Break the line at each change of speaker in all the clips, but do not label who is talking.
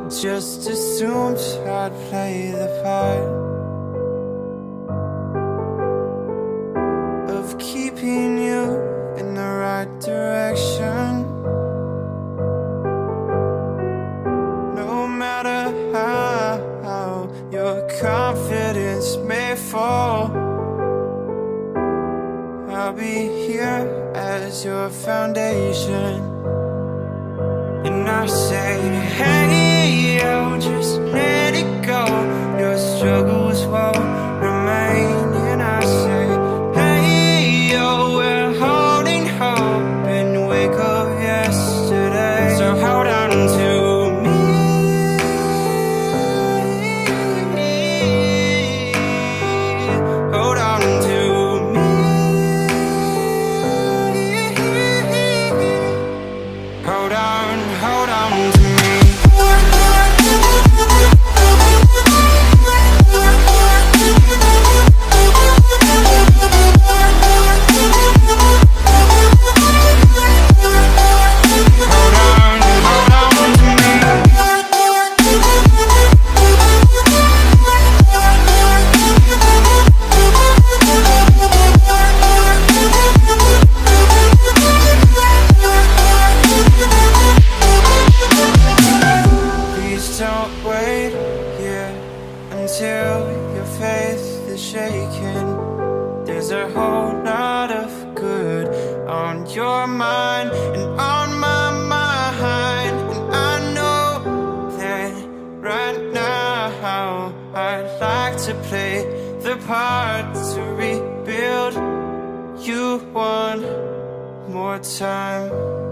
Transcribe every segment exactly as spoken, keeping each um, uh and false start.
just assumed I'd play the part of keeping you in the right direction. No matter how your confidence may fall, I'll be here as your foundation. And I say, hey, yo, just let it go. Your struggles won't remain. And I say, hey, yo, we're holding hope and wake up yesterday. So hold on to me, hold on to me, hold on, hold on to me. Don't wait here until your faith is shaken. There's a whole lot of good on your mind and on my mind. And I know that right now I'd like to play the part to rebuild you one more time.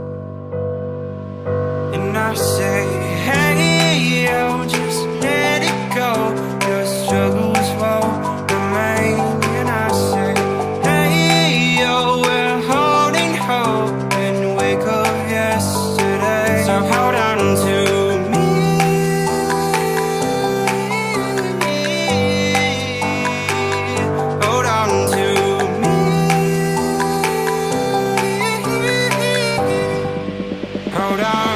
And I say, hey, yo, just let it go. Your struggles won't remain. And I say, hey, yo, we're holding hope and wake up yesterday. So hold on to me, hold on to me, hold on.